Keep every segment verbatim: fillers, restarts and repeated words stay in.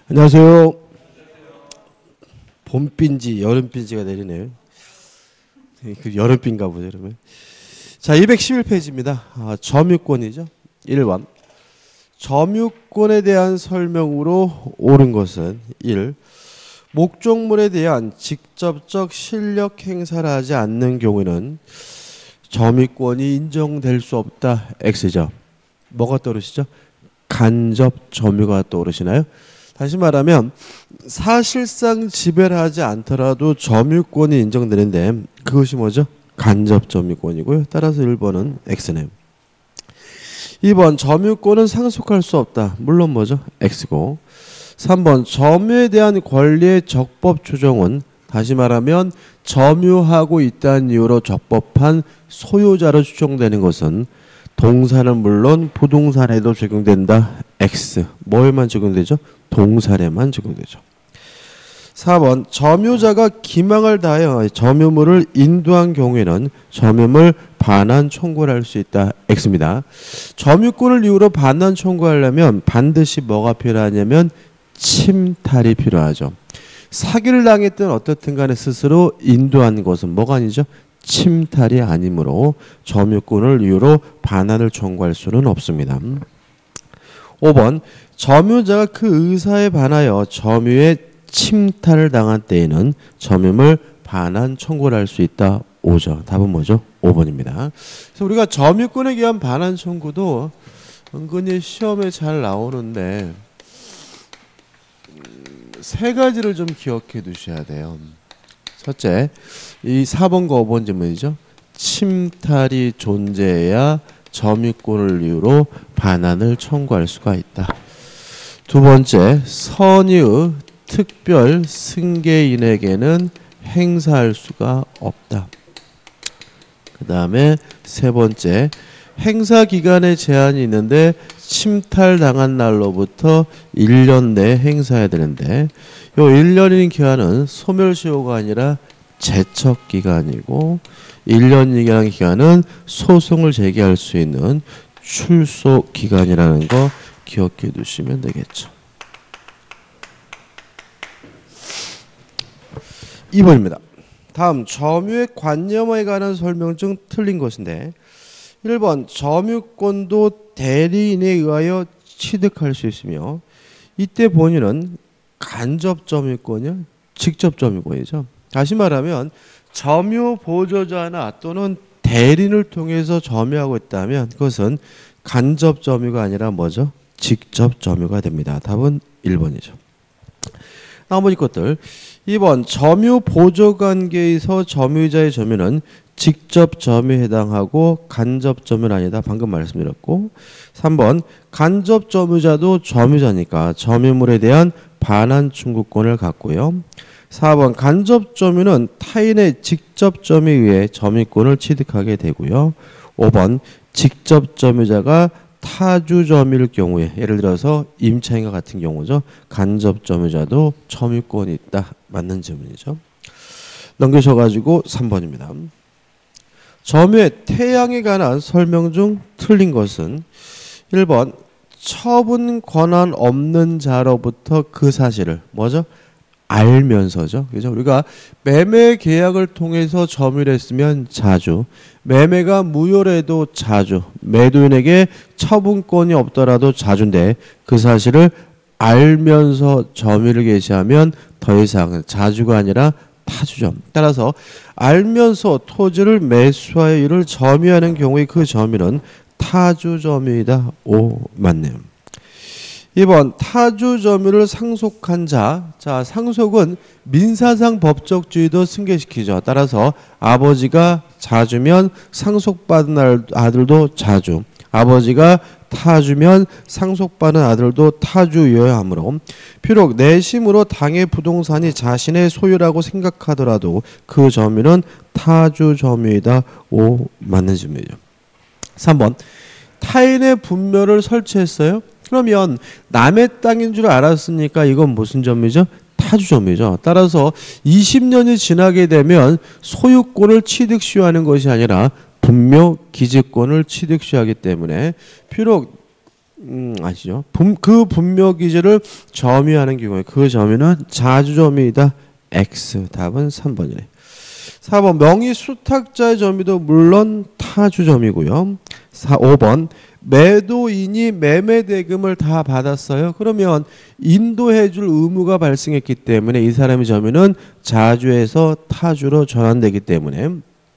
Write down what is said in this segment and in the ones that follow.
안녕하세요. 봄빈지 여름빈지가 내리네요. 그 여름빈가 보죠, 그러면. 자, 이백십일 페이지입니다. 아, 점유권이죠. 일 번. 점유권에 대한 설명으로 옳은 것은 일. 목적물에 대한 직접적 실력 행사를 하지 않는 경우에는 점유권이 인정될 수 없다. X죠. 뭐가 떠오르시죠? 간접 점유가 떠오르시나요? 다시 말하면 사실상 지배를 하지 않더라도 점유권이 인정되는데 그것이 뭐죠? 간접 점유권이고요. 따라서 일 번은 X네요. 이 번 점유권은 상속할 수 없다. 물론 뭐죠? X고. 삼 번 점유에 대한 권리의 적법 조정은 다시 말하면 점유하고 있다는 이유로 적법한 소유자로 추정되는 것은 동사는 물론 부동산에도 적용된다. X. 뭐에만 적용되죠? 동사에만 적용되죠. 사 번 점유자가 기망을 다하여 점유물을 인도한 경우에는 점유물 반환 청구를 할 수 있다. X입니다. 점유권을 이유로 반환 청구하려면 반드시 뭐가 필요하냐면 침탈이 필요하죠. 사기를 당했든 어떻든 간에 스스로 인도한 것은 뭐가 아니죠? 침탈이 아니므로 점유권을 이유로 반환을 청구할 수는 없습니다. 오 번 점유자가 그 의사에 반하여 점유의 침탈을 당한 때에는 점유물 반환 청구를 할 수 있다. 오죠. 답은 뭐죠? 오 번입니다. 그래서 우리가 점유권에 의한 반환 청구도 은근히 시험에 잘 나오는데 세 가지를 좀 기억해 두셔야 돼요. 첫째, 이 사 번과 오 번 질문이죠. 침탈이 존재해야 점유권을 이유로 반환을 청구할 수가 있다. 두 번째, 선의의 특별 승계인에게는 행사할 수가 없다. 그 다음에 세 번째, 행사 기간에 제한이 있는데 침탈당한 날로부터 일 년 내에 행사해야 되는데 요 일 년인 기간은 소멸시효가 아니라 제척기간이고 일 년이라는 기간은 소송을 제기할 수 있는 출소기간이라는 거 기억해 두시면 되겠죠. 이 번입니다. 다음 점유의 관념에 관한 설명 중 틀린 것인데 일 번 점유권도 대리인에 의하여 취득할 수 있으며 이때 본인은 간접 점유권이요? 직접 점유권이죠. 다시 말하면 점유 보조자나 또는 대리인을 통해서 점유하고 있다면 그것은 간접 점유가 아니라 뭐죠? 직접 점유가 됩니다. 답은 일 번이죠. 나머지 것들 이 번 점유 보조관계에서 점유자의 점유는 직접 점유에 해당하고 간접 점유는 아니다. 방금 말씀드렸고 삼 번 간접 점유자도 점유자니까 점유물에 대한 반환 청구권을 갖고요. 사 번 간접 점유는 타인의 직접 점유에 의해 점유권을 취득하게 되고요. 오 번 직접 점유자가 타주 점유일 경우에 예를 들어서 임차인과 같은 경우죠. 간접 점유자도 점유권이 있다. 맞는 질문이죠. 넘기셔가지고 삼 번입니다. 점유의 태양에 관한 설명 중 틀린 것은 일 번 처분 권한 없는 자로부터 그 사실을 뭐죠? 알면서죠. 그죠? 우리가 매매 계약을 통해서 점유를 했으면 자주, 매매가 무효래도 자주, 매도인에게 처분권이 없더라도 자주인데 그 사실을 알면서 점유를 개시하면 더 이상 자주가 아니라 타주죠. 따라서 알면서 토지를 매수하여 이를 점유하는 경우에 그 점유는 타주 점유이다. 오, 맞네요. 이 번 타주 점유를 상속한 자. 자, 상속은 민사상 법적주의도 승계시키죠. 따라서 아버지가 자주면 상속받은 아들도 자주, 아버지가 타주면 상속받은 아들도 타주여야 하므로 비록 내심으로 당의 부동산이 자신의 소유라고 생각하더라도 그 점유는 타주 점유이다. 오, 맞는 질문이죠. 삼 번 타인의 분묘를 설치했어요. 그러면 남의 땅인 줄 알았으니까 이건 무슨 점이죠? 타주 점유죠. 따라서 이십 년이 지나게 되면 소유권을 취득 시효하는 것이 아니라 분묘 기지권을 취득 시효하기 때문에 비록 음, 아시죠? 분, 그 분묘 기제를 점유하는 경우에 그 점유는 자주점유이다. X. 답은 삼 번이네. 사 번 명의 수탁자의 점유도 물론 타주점이고요. 사, 오 번 매도인이 매매 대금을 다 받았어요. 그러면 인도해줄 의무가 발생했기 때문에 이 사람의 점유는 자주에서 타주로 전환되기 때문에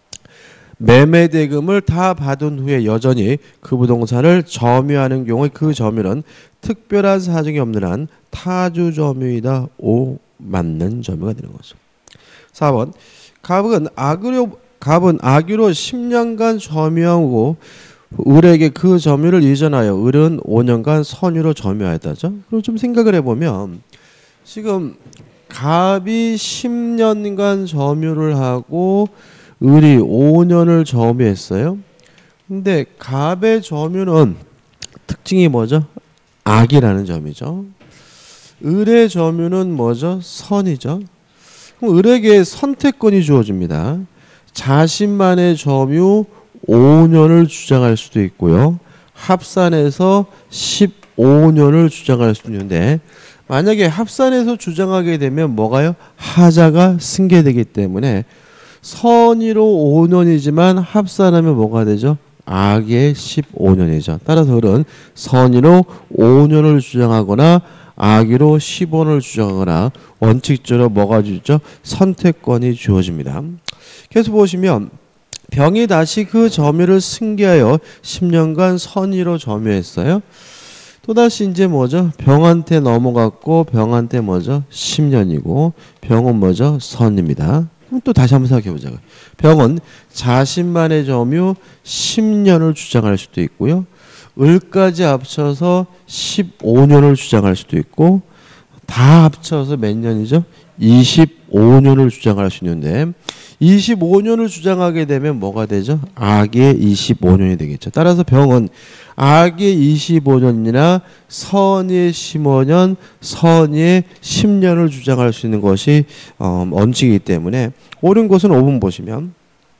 매매 대금을 다 받은 후에 여전히 그 부동산을 점유하는 경우에 그 점유는 특별한 사정이 없는 한 타주 점유이다. 오. 맞는 점유가 되는 거죠. 사 번 갑은 악으로 갑은 악유로 십 년간 점유하고 을에게 그 점유를 이전하여 을은 오 년간 선유로 점유하였다죠. 그럼 좀 생각을 해보면 지금 갑이 십 년간 점유를 하고 을이 오 년을 점유했어요. 근데 갑의 점유는 특징이 뭐죠? 악이라는 점이죠. 을의 점유는 뭐죠? 선이죠. 그럼 을에게 선택권이 주어집니다. 자신만의 점유 오 년을 주장할 수도 있고요. 합산해서 십오 년을 주장할 수도 있는데 만약에 합산해서 주장하게 되면 뭐가요? 하자가 승계되기 때문에 선의로 오 년이지만 합산하면 뭐가 되죠? 악의 십오 년이죠. 따라서 을은 선의로 오 년을 주장하거나 악의로 십오 년을 주장하거나 원칙적으로 뭐가 주죠? 선택권이 주어집니다. 계속 보시면 병이 다시 그 점유를 승계하여 십 년간 선의로 점유했어요. 또다시 이제 뭐죠? 병한테 넘어갔고 병한테 뭐죠? 십 년이고 병은 뭐죠? 선입니다. 그럼 또 다시 한번 생각해 보자고요. 병은 자신만의 점유 십 년을 주장할 수도 있고요. 을까지 합쳐서 십오 년을 주장할 수도 있고 다 합쳐서 몇 년이죠? 이십오 년을 주장할 수 있는데 이십오 년을 주장하게 되면 뭐가 되죠? 악의 이십오 년이 되겠죠. 따라서 병은 악의 이십오 년이나 선의 십오 년, 선의 십 년을 주장할 수 있는 것이 어, 원칙이기 때문에 옳은 것은 오 번 보시면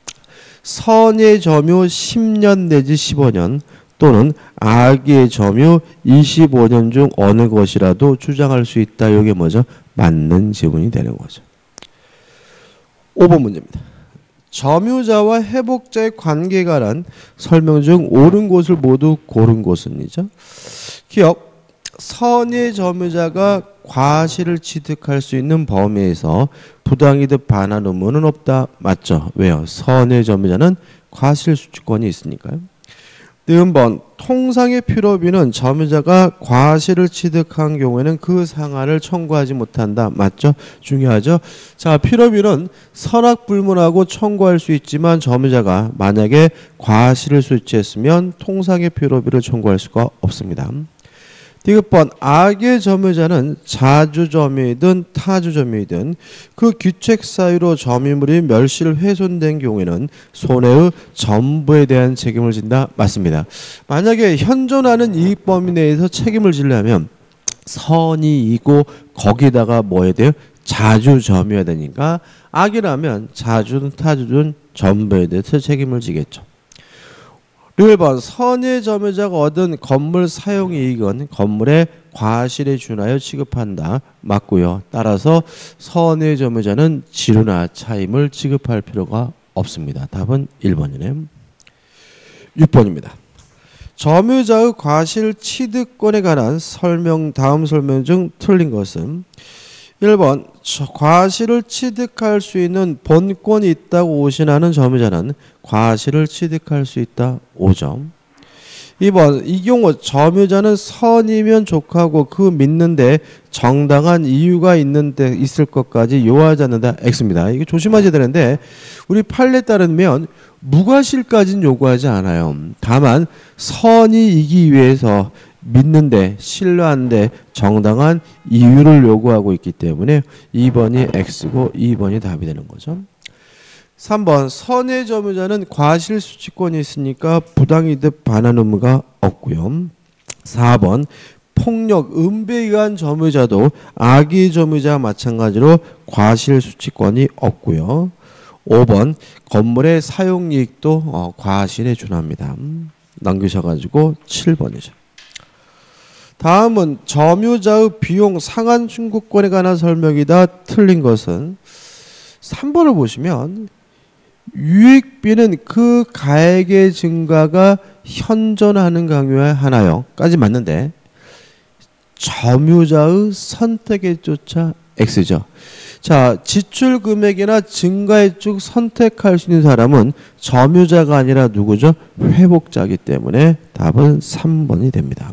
선의 점유 십 년 내지 십오 년 또는 악의 점유 이십오 년 중 어느 것이라도 주장할 수 있다. 이게 뭐죠? 맞는 지문이 되는 거죠. 오 번 문제입니다. 점유자와 회복자의 관계가 란 설명 중 옳은 것을 모두 고른 것은이죠. 기억 선의 점유자가 과실을 취득할 수 있는 범위에서 부당이득 반환 의무는 없다. 맞죠? 왜요? 선의 점유자는 과실 수취권이 있으니까요. 네 번 통상의 필요비는 점유자가 과실을 취득한 경우에는 그 상한을 청구하지 못한다. 맞죠? 중요하죠? 자, 필요비는 선악불문하고 청구할 수 있지만 점유자가 만약에 과실을 수취했으면 통상의 필요비를 청구할 수가 없습니다. 디귿번 악의 점유자는 자주점유이든 타주점유이든 그 규책 사유로 점유물이 멸실 훼손된 경우에는 손해의 전부에 대한 책임을 진다. 맞습니다. 만약에 현존하는 이익 범위 내에서 책임을 지려면 선이이고 거기다가 뭐 해야 돼요? 자주점유해야 되니까 악이라면 자주든 타주든 전부에 대해서 책임을 지겠죠. 일 번 선의 점유자가 얻은 건물 사용이익은 건물의 과실에 준하여 취급한다. 맞고요. 따라서 선의 점유자는 지루나 차임을 취급할 필요가 없습니다. 답은 일 번이네요. 육 번입니다. 점유자의 과실 취득권에 관한 설명 다음 설명 중 틀린 것은 일 번 과실을 취득할 수 있는 본권이 있다고 오신하는 점유자는 과실을 취득할 수 있다. 오 점. 이 번 이 경우 점유자는 선이면 족하고 그 믿는데 정당한 이유가 있는데 있을 것까지 요하지 않는다. X입니다. 이게 조심하셔야 되는데 우리 판례에 따르면 무과실까지는 요구하지 않아요. 다만 선이이기 위해서 믿는데 신뢰하는데 정당한 이유를 요구하고 있기 때문에 이 번이 X고 이 번이 답이 되는 거죠. 삼 번 선의 점유자는 과실 수취권이 있으니까 부당이득 반환 의무가 없고요. 사 번 폭력, 음배에 의한 점유자도 악의 점유자와 마찬가지로 과실 수취권이 없고요. 오 번 건물의 사용이익도 어, 과실에 준합니다. 넘기셔가지고 칠 번이죠. 다음은 점유자의 비용 상한 청구권에 관한 설명이다. 틀린 것은 삼 번을 보시면 유익비는 그 가액의 증가가 현존하는 경우에 하나요 까지 맞는데 점유자의 선택에 쫓아 X죠. 자, 지출 금액이나 증가액 중 선택할 수 있는 사람은 점유자가 아니라 누구죠? 회복자이기 때문에 답은 삼 번이 됩니다.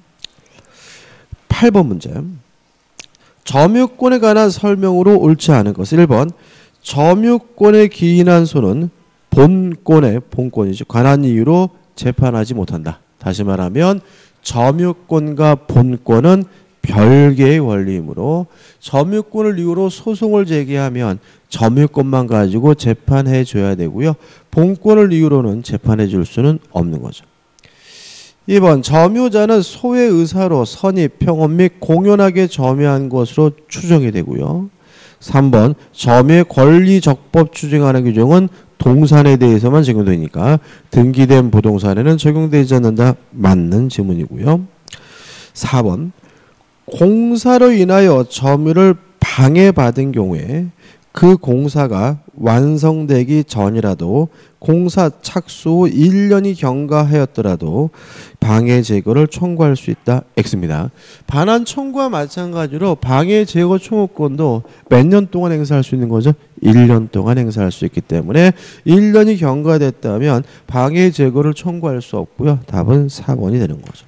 팔 번 문제. 점유권에 관한 설명으로 옳지 않은 것. 일 번 점유권에 기인한 손은 본권의 본권이죠. 관한 이유로 재판하지 못한다. 다시 말하면 점유권과 본권은 별개의 원리이므로 점유권을 이유로 소송을 제기하면 점유권만 가지고 재판해 줘야 되고요. 본권을 이유로는 재판해 줄 수는 없는 거죠. 이 번 점유자는 소의 의사로 선입, 평업 및 공연하게 점유한 것으로 추정이 되고요. 삼 번 점유의 권리 적법 추정하는 규정은 동산에 대해서만 적용되니까 등기된 부동산에는 적용되지 않는다. 맞는 지문이고요. 사 번 공사로 인하여 점유를 방해받은 경우에 그 공사가 완성되기 전이라도 공사 착수 후 일 년이 경과하였더라도 방해 제거를 청구할 수 있다. X입니다. 반환 청구와 마찬가지로 방해 제거 청구권도 몇 년 동안 행사할 수 있는 거죠? 일 년 동안 행사할 수 있기 때문에 일 년이 경과됐다면 방해 제거를 청구할 수 없고요. 답은 사 번이 되는 거죠.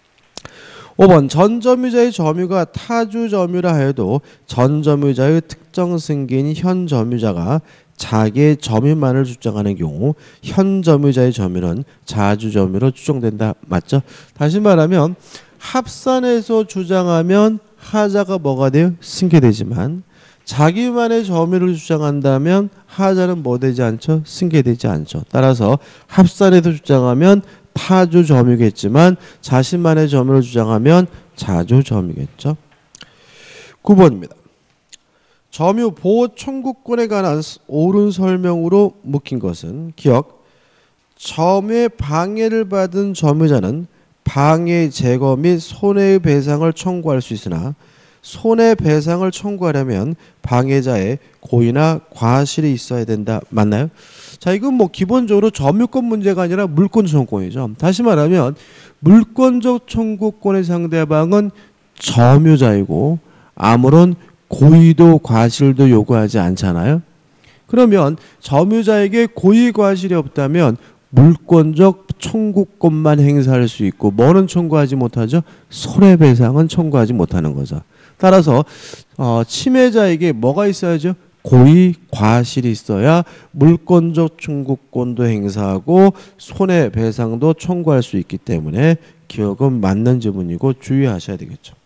오 번 전점유자의 점유가 타주 점유라 해도 전점유자의 특정 승계인 현 점유자가 자기의 점유만을 주장하는 경우 현 점유자의 점유는 자주 점유로 추정된다. 맞죠? 다시 말하면 합산해서 주장하면 하자가 뭐가 돼요? 승계되지만 자기만의 점유를 주장한다면 하자는 뭐 되지 않죠? 승계되지 않죠. 따라서 합산해서 주장하면 타주 점유겠지만 자신만의 점유를 주장하면 자주 점유겠죠. 구 번입니다. 점유 보호 청구권에 관한 옳은 설명으로 묵힌 것은 기억 점유의 방해를 받은 점유자는 방해 제거 및 손해의 배상을 청구할 수 있으나 손해배상을 청구하려면 방해자의 고의나 과실이 있어야 된다. 맞나요? 자, 이건 뭐 기본적으로 점유권 문제가 아니라 물권 청구권이죠. 다시 말하면 물권적 청구권의 상대방은 점유자이고 아무런 고의도 과실도 요구하지 않잖아요. 그러면 점유자에게 고의 과실이 없다면 물권적 청구권만 행사할 수 있고 뭐는 청구하지 못하죠? 손해배상은 청구하지 못하는 거죠. 따라서 어, 침해자에게 뭐가 있어야죠? 고의 과실이 있어야 물권적 청구권도 행사하고 손해배상도 청구할 수 있기 때문에 기억은 맞는 지문이고 주의하셔야 되겠죠.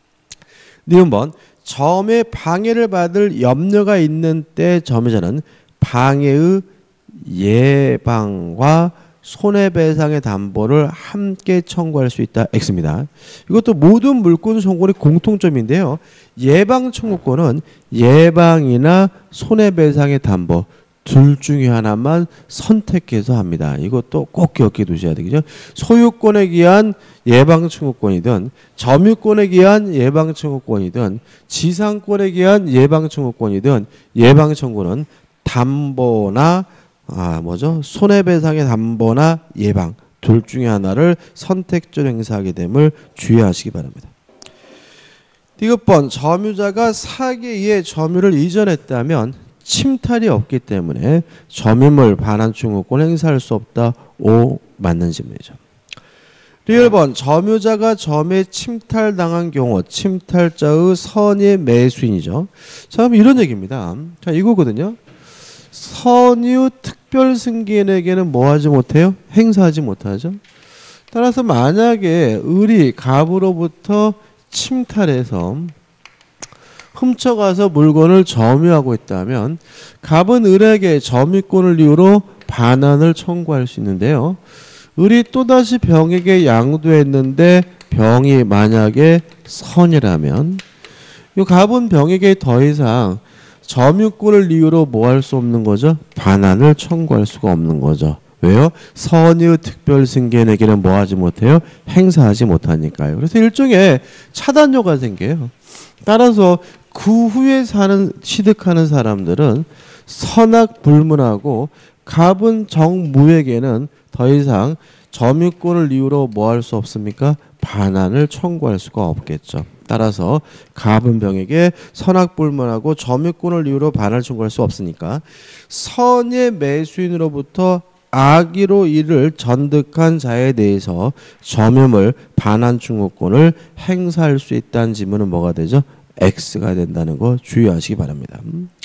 니은 번 점의 방해를 받을 염려가 있는 때 점유자는 방해의 예방과 손해배상의 담보를 함께 청구할 수 있다. X입니다. 이것도 모든 물권 청구권의 공통점인데요. 예방 청구권은 예방이나 손해배상의 담보 둘 중에 하나만 선택해서 합니다. 이것도 꼭 기억해 두셔야 되겠죠. 소유권에 기한 예방 청구권이든 점유권에 기한 예방 청구권이든 지상권에 기한 예방 청구권이든 예방 청구는 담보나 아 뭐죠? 손해배상의 담보나 예방 둘 중에 하나를 선택적으로 행사하게 됨을 주의하시기 바랍니다. 디귿 번 점유자가 사기에 의해 점유를 이전했다면 침탈이 없기 때문에 점유물 반환 청구권 행사할 수 없다. 오 맞는 질문이죠. 리을 번 점유자가 점에 침탈당한 경우 침탈자의 선의 매수인이죠. 자, 그럼 이런 얘기입니다. 자, 이거거든요. 선유 특별 승계인에게는 뭐 하지 못해요? 행사하지 못하죠. 따라서 만약에 을이 갑으로부터 침탈해서 훔쳐가서 물건을 점유하고 있다면 갑은 을에게 점유권을 이유로 반환을 청구할 수 있는데요. 을이 또다시 병에게 양도했는데 병이 만약에 선이라면 이 갑은 병에게 더 이상 점유권을 이유로 뭐 할 수 없는 거죠? 반환을 청구할 수가 없는 거죠. 왜요? 선의의 특별승계에게는 뭐 하지 못해요? 행사하지 못하니까요. 그래서 일종의 차단료가 생겨요. 따라서 그 후에 사는 취득하는 사람들은 선악불문하고 갑은 정무에게는 더 이상 점유권을 이유로 뭐 할 수 없습니까? 반환을 청구할 수가 없겠죠. 따라서 갑은 병에게 선악불문하고 점유권을 이유로 반환을 청구할 수 없으니까 선의 매수인으로부터 악의로 이를 전득한 자에 대해서 점유물 반환 청구권을 행사할 수 있다는 지문은 뭐가 되죠? X가 된다는 거 주의하시기 바랍니다.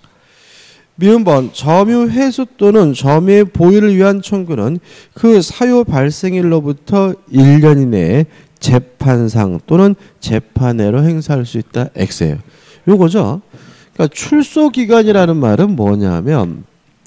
미음 번 점유 회수 또는 점유의 보유를 위한 청구는 그 사유 발생일로부터 일 년 이내에 재판상 또는 재판외로 행사할 수 있다. X예요. 요거죠. 그러니까 출소 기간이라는 말은 뭐냐면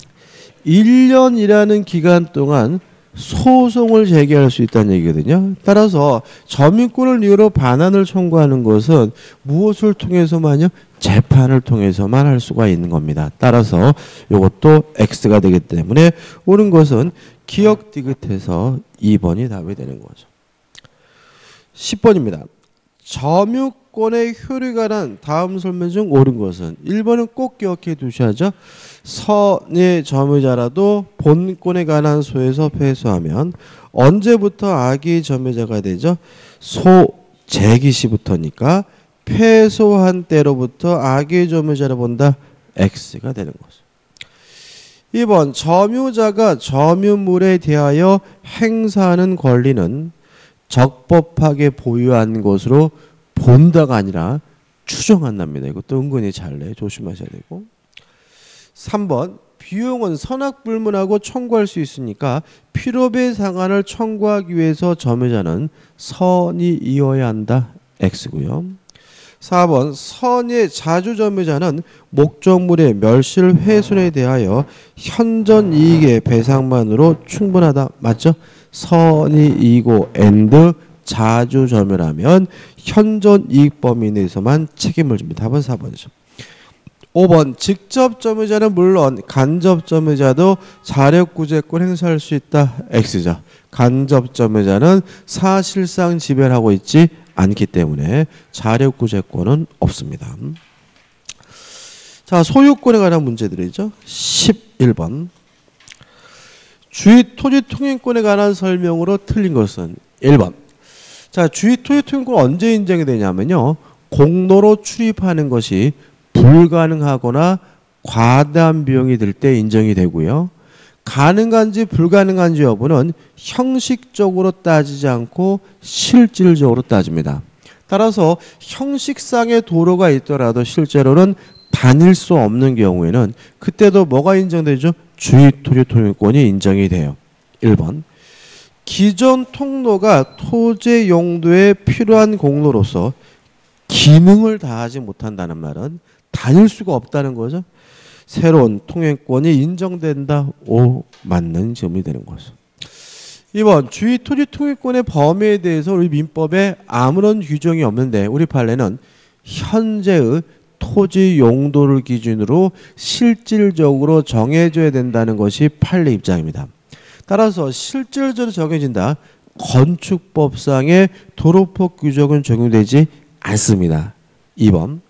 일 년이라는 기간 동안 소송을 제기할 수 있다는 얘기거든요. 따라서 점유권을 이유로 반환을 청구하는 것은 무엇을 통해서만요? 재판을 통해서만 할 수가 있는 겁니다. 따라서 이것도 X가 되기 때문에 옳은 것은 기억 디귿해서 이 번이 답이 되는 거죠. 십 번입니다. 점유권의 효력에 관한 다음 설명 중 옳은 것은 일 번은 꼭 기억해 두셔야죠. 선의 점유자라도 본권에 관한 소에서 패소하면 언제부터 악의 점유자가 되죠? 소 제기 시부터니까 패소한 때로부터 악의 점유자를 본다. X가 되는 거죠. 이 번 점유자가 점유물에 대하여 행사하는 권리는 적법하게 보유한 것으로 본다가 아니라 추정한답니다. 이것도 은근히 잘래 조심하셔야 되고. 삼 번 비용은 선악불문하고 청구할 수 있으니까 필요배 상한을 청구하기 위해서 점유자는 선이 이어야 한다. X고요. 사 번 선의 자주점유자는 목적물의 멸실 훼손에 대하여 현전 이익의 배상만으로 충분하다. 맞죠? 선이 이고 엔드 자주점유라면 현전 이익 범위 내에서만 책임을 집니다. 답은 사 번이죠. 오 번 직접 점유자는 물론 간접 점유자도 자력구제권 행사할 수 있다. X죠. 간접 점유자는 사실상 지배하고 있지 않기 때문에 자력구제권은 없습니다. 자, 소유권에 관한 문제들이죠. 십일 번 주의 토지 통행권에 관한 설명으로 틀린 것은 일 번. 자, 주의 토지 통행권 언제 인정이 되냐면요. 공로로 출입하는 것이 불가능하거나 과다한 비용이 들 때 인정이 되고요. 가능한지 불가능한지 여부는 형식적으로 따지지 않고 실질적으로 따집니다. 따라서 형식상의 도로가 있더라도 실제로는 다닐 수 없는 경우에는 그때도 뭐가 인정되죠? 주의 토지 통행권이 인정이 돼요. 일 번. 기존 통로가 토지 용도에 필요한 공로로서 기능을 다하지 못한다는 말은 다닐 수가 없다는 거죠. 새로운 통행권이 인정된다. 오, 맞는 점이 되는 거죠. 이 번 주의 토지 통행권의 범위에 대해서 우리 민법에 아무런 규정이 없는데 우리 판례는 현재의 토지 용도를 기준으로 실질적으로 정해줘야 된다는 것이 판례 입장입니다. 따라서 실질적으로 정해진다. 건축법상의 도로폭 규정은 적용되지 않습니다. 이 번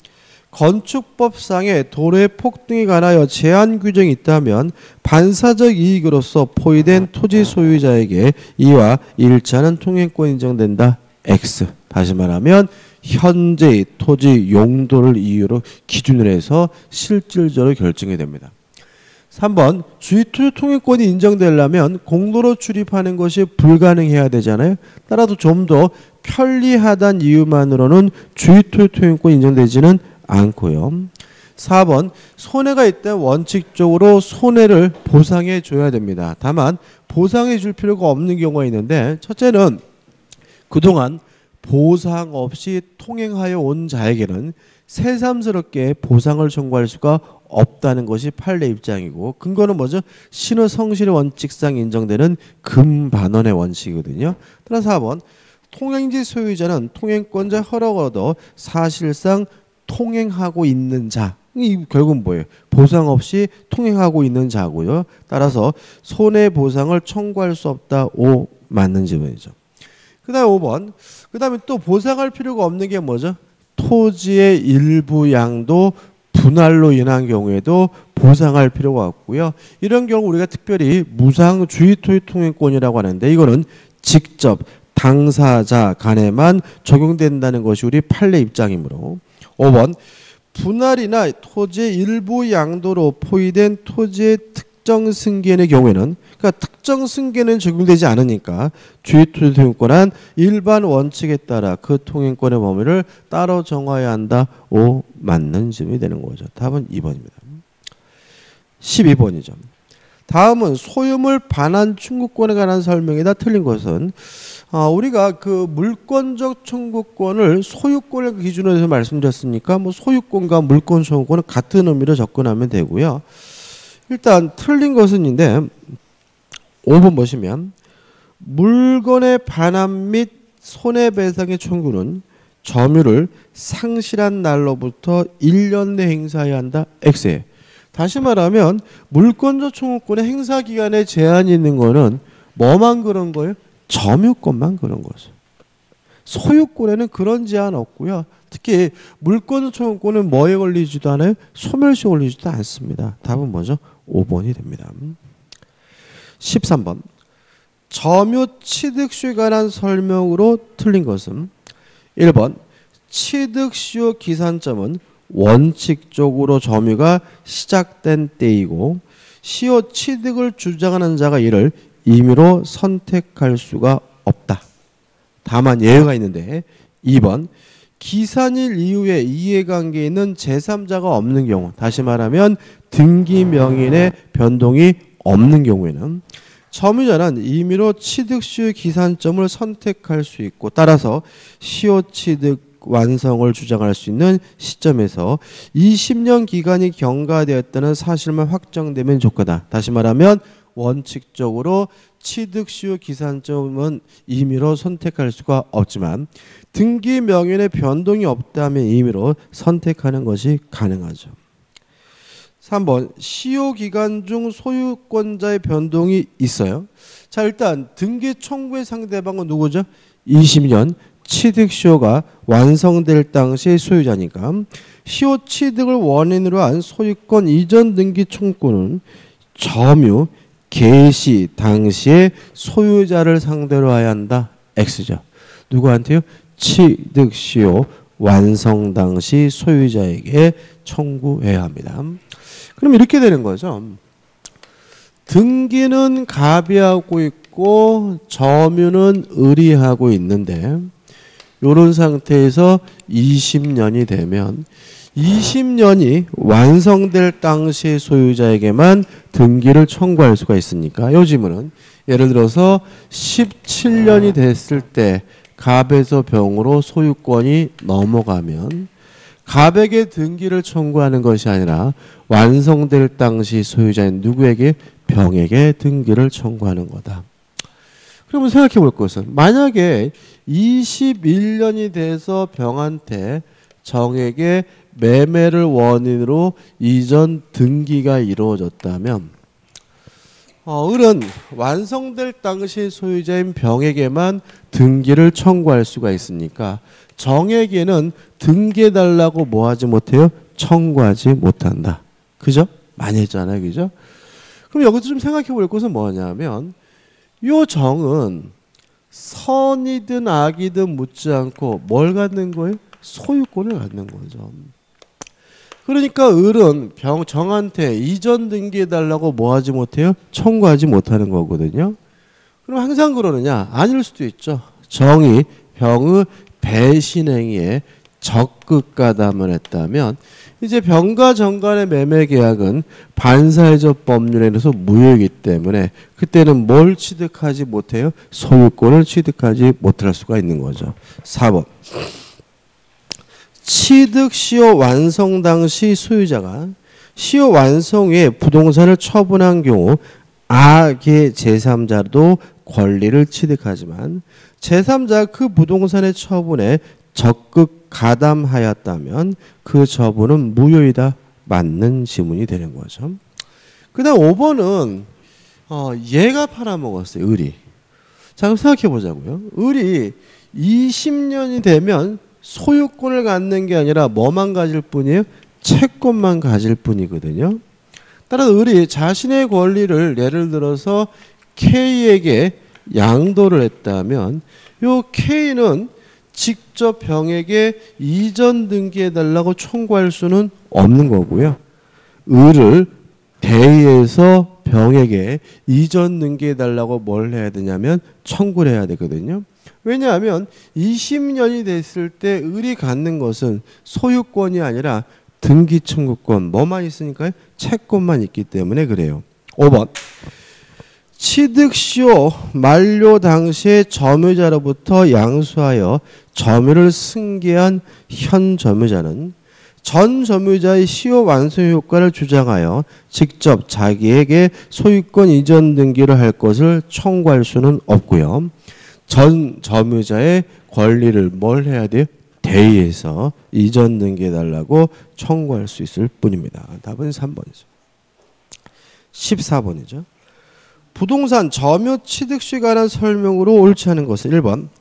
건축법상의 도로의 폭등에 관하여 제한 규정이 있다면 반사적 이익으로서 포위된 토지 소유자에게 이와 일치하는 통행권 인정된다. X. 다시 말하면 현재의 토지 용도를 이유로 기준으로 해서 실질적으로 결정이 됩니다. 삼 번 주의 토지 통행권이 인정되려면 공로로 출입하는 것이 불가능해야 되잖아요. 따라서 좀 더 편리하다는 이유만으로는 주의 토지 통행권이 인정되지는 않고요. 사 번 손해가 있다면 원칙적으로 손해를 보상해 줘야 됩니다. 다만 보상해 줄 필요가 없는 경우가 있는데 첫째는 그동안 보상 없이 통행하여 온 자에게는 새삼스럽게 보상을 청구할 수가 없다는 것이 판례 입장이고 근거는 뭐죠? 신의 성실의 원칙상 인정되는 금반원의 원칙이거든요. 따라서 사 번 통행지 소유자는 통행권자 허락을 얻어 사실상 통행하고 있는 자 이 결국은 뭐예요? 보상 없이 통행하고 있는 자고요. 따라서 손해보상을 청구할 수 없다. 오 맞는 질문이죠. 그 다음에 오 번. 그 다음에 또 보상할 필요가 없는 게 뭐죠? 토지의 일부 양도 분할로 인한 경우에도 보상할 필요가 없고요. 이런 경우 우리가 특별히 무상 주의토지 통행권이라고 하는데 이거는 직접 당사자 간에만 적용된다는 것이 우리 판례 입장이므로 오 번. 분할이나 토지의 일부 양도로 포위된 토지의 특정 승계의 경우에는 그러니까 특정 승계는 적용되지 않으니까 주의토지 통행권은 일반 원칙에 따라 그 통행권의 범위를 따로 정해야 한다. 오 맞는 질문이 되는 거죠. 답은 이 번입니다. 십이 번이죠. 다음은 소유물 반환 청구권에 관한 설명이다. 틀린 것은 어, 우리가 그 물권적 청구권을 소유권을 기준으로 해서 말씀드렸으니까 뭐 소유권과 물권 청구권은 같은 의미로 접근하면 되고요. 일단 틀린 것은인데 오 번 보시면 물건의 반환 및 손해배상의 청구는 점유를 상실한 날로부터 일 년 내 행사해야 한다. X에. 다시 말하면 물권적 청구권의 행사 기간에 제한이 있는 거는 뭐만 그런 거예요? 점유권만 그런 거죠. 소유권에는 그런 제한 없고요. 특히 물권적 청구권은 뭐에 걸리지도 않아요? 소멸시에 걸리지도 않습니다. 답은 뭐죠? 오 번이 됩니다. 십삼 번. 점유 취득시효에 관한 설명으로 틀린 것은 일 번. 취득시효 기산점은 원칙적으로 점유가 시작된 때이고 시효 취득을 주장하는 자가 이를 임의로 선택할 수가 없다. 다만 예외가 있는데 이 번. 기산일 이후에 이해관계에 있는 제삼자가 없는 경우 다시 말하면 등기 명인의 변동이 없는 경우에는 점유자는 임의로 취득시효 기산점을 선택할 수 있고 따라서 시효 취득 완성을 주장할 수 있는 시점에서 이십 년 기간이 경과되었다는 사실만 확정되면 조건이다. 다시 말하면 원칙적으로 취득시효 기산점은 임의로 선택할 수가 없지만 등기 명인의 변동이 없다면 임의로 선택하는 것이 가능하죠. 삼 번. 시효 기간 중 소유권자의 변동이 있어요. 자, 일단 등기 청구의 상대방은 누구죠? 이십 년 취득시효가 완성될 당시의 소유자니까 시효 취득을 원인으로 한 소유권 이전 등기 청구는 점유 개시 당시의 소유자를 상대로 해야 한다. X죠. 누구한테요? 취득시효 완성 당시 소유자에게 청구해야 합니다. 그럼 이렇게 되는 거죠. 등기는 가비하고 있고 점유는 의리하고 있는데 이런 상태에서 이십 년이 되면 이십 년이 완성될 당시의 소유자에게만 등기를 청구할 수가 있으니까 이 질문은 예를 들어서 십칠 년이 됐을 때 갑에서 병으로 소유권이 넘어가면 갑에게 등기를 청구하는 것이 아니라 완성될 당시 소유자인 누구에게? 병에게 등기를 청구하는 거다. 그러면 생각해 볼 것은 만약에 이십일 년이 돼서 병한테 정에게 매매를 원인으로 이전 등기가 이루어졌다면 어, 을은 완성될 당시 소유자인 병에게만 등기를 청구할 수가 있으니까 정에게는 등기해달라고 뭐 하지 못해요? 청구하지 못한다. 그죠? 많이 했잖아요. 그죠? 그럼 여기서 좀 생각해 볼 것은 뭐냐면 요 정은 선이든 악이든 묻지 않고 뭘 갖는 거예요? 소유권을 갖는 거죠. 그러니까 을은 병, 정한테 이전 등기해달라고 뭐 하지 못해요? 청구하지 못하는 거거든요. 그럼 항상 그러느냐? 아닐 수도 있죠. 정이 병의 배신행위에 적극 가담을 했다면 이제 병과 정 간의 매매 계약은 반사회적 법률에 의해서 무효이기 때문에 그때는 뭘 취득하지 못해요? 소유권을 취득하지 못할 수가 있는 거죠. 사 번. 취득 시효 완성 당시 소유자가 시효 완성 후에 부동산을 처분한 경우 악의 제삼자도 권리를 취득하지만 제삼자가 그 부동산의 처분에 적극 가담하였다면 그 처분은 무효이다. 맞는 지문이 되는 거죠. 그 다음 오 번은 어, 얘가 팔아먹었어요. 을이. 자, 그럼 생각해 보자고요. 을이 이십 년이 되면 소유권을 갖는 게 아니라 뭐만 가질 뿐이에요? 채권만 가질 뿐이거든요. 따라서 을이 자신의 권리를 예를 들어서 K에게 양도를 했다면 요 K는 직접 병에게 이전 등기해달라고 청구할 수는 없는 거고요. 을을 대의해서 병에게 이전 등기해달라고 뭘 해야 되냐면 청구를 해야 되거든요. 왜냐하면 이십 년이 됐을 때 을이 갖는 것은 소유권이 아니라 등기 청구권 뭐만 있으니까요? 채권만 있기 때문에 그래요. 오 번 취득시효 만료 당시에 점유자로부터 양수하여 점유를 승계한 현 점유자는 전 점유자의 시효 완성 효과를 주장하여 직접 자기에게 소유권 이전 등기를 할 것을 청구할 수는 없고요. 전 점유자의 권리를 뭘 해야 돼요? 대의해서 이전 등기해달라고 청구할 수 있을 뿐입니다. 답은 삼 번이죠. 십사 번이죠. 부동산 점유 취득시에 관한 설명으로 옳지 않은 것은 일 번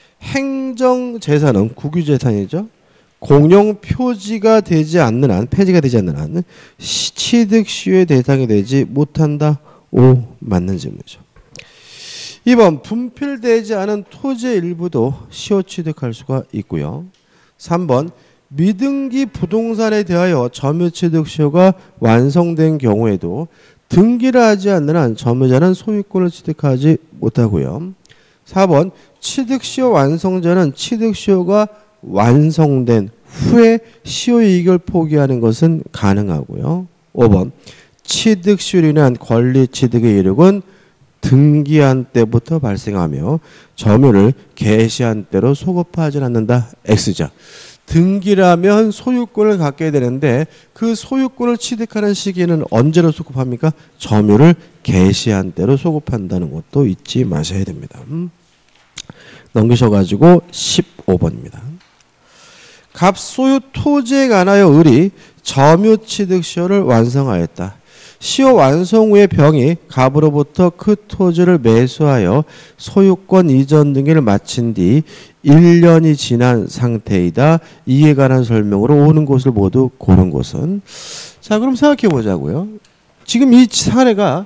행정재산은 국유재산이죠. 공용 표지가 되지 않는 한, 폐지가 되지 않는 한 취득시효의 대상이 되지 못한다. 오, 맞는 질문이죠. 이 번 분필되지 않은 토지의 일부도 시효 취득할 수가 있고요. 삼 번 미등기 부동산에 대하여 점유 취득 시효가 완성된 경우에도 등기를 하지 않는 한 점유자는 소유권을 취득하지 못하고요. 사 번 취득 시효 완성자는 취득 시효가 완성된 후에 시효 이익을 포기하는 것은 가능하고요. 오 번 취득 시효로 인한 권리 취득의 이력은 등기한 때부터 발생하며 점유를 개시한 때로 소급하지 않는다. X자. 등기라면 소유권을 갖게 되는데 그 소유권을 취득하는 시기는 언제로 소급합니까? 점유를 개시한 때로 소급한다는 것도 잊지 마셔야 됩니다. 음. 넘기셔가지고 십오 번입니다. 갑소유 토지에 관하여 을이 점유 취득 시효를 완성하였다. 시효 완성 후에 병이 갑으로부터 그 토지를 매수하여 소유권 이전 등기를 마친 뒤 일 년이 지난 상태이다. 이에 관한 설명으로 오는 것을 모두 고른 것은 자 그럼 생각해 보자고요. 지금 이 사례가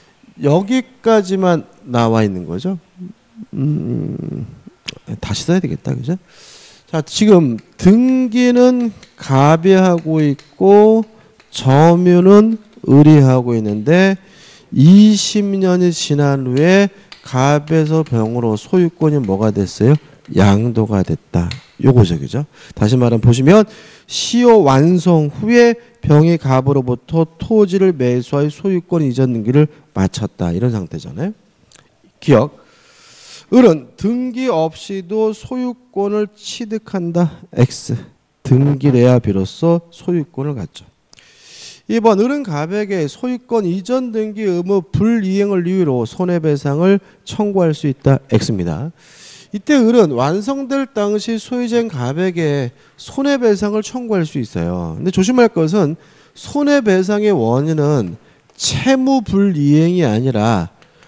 여기까지만 나와 있는 거죠. 음, 다시 써야 되겠다. 그죠? 자 지금 등기는 갑이 하고 있고 점유는 을이 하고 있는데 이십 년이 지난 후에 갑에서 병으로 소유권이 뭐가 됐어요? 양도가 됐다. 요거죠. 그죠? 다시 말하면 보시면 시효 완성 후에 병이 갑으로부터 토지를 매수하여 소유권 이전 등기를 마쳤다. 이런 상태잖아요. 기억. 을은 등기 없이도 소유권을 취득한다. X. 등기를 해야 비로소 소유권을 갖죠. 이 번 을은 갑에게 소유권 이전 등기 의무 불이행을 이유로 손해배상을 청구할 수 있다. X입니다. 이때 을은 완성될 당시 소유자인 갑에게 손해배상을 청구할 수 있어요. 근데 조심할 것은 손해배상의 원인은 채무 불이행이 아니라